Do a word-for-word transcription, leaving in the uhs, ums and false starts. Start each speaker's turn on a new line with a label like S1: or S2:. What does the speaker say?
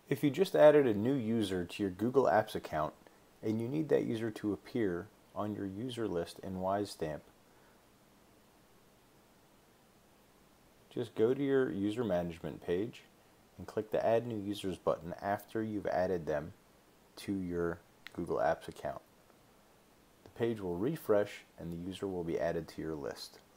S1: If you just added a new user to your Google Apps account and you need that user to appear on your user list in WiseStamp, just go to your user management page and click the Add New Users button after you've added them to your Google Apps account. The page will refresh and the user will be added to your list.